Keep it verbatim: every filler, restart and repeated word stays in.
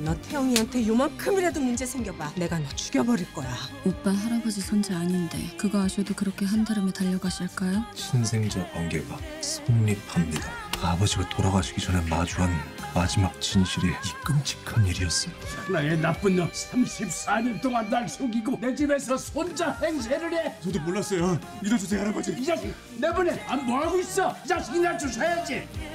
너 태영이한테 요만큼이라도 문제 생겨봐. 내가 너 죽여버릴 거야. 오빠 할아버지 손자 아닌데 그거 아셔도 그렇게 한달음에 달려가실까요? 신생자 관계가 성립합니다. 아버지가 돌아가시기 전에 마주한 마지막 진실이 이 끔찍한 일이었어. 나의 나쁜 놈 삼십사 년 동안 날 속이고 내 집에서 손자 행세를 해. 저도 몰랐어요. 믿어주세요, 할아버지. 이 자식 내보내. 안 뭐하고 있어? 이 자식이 날 쫓아야지.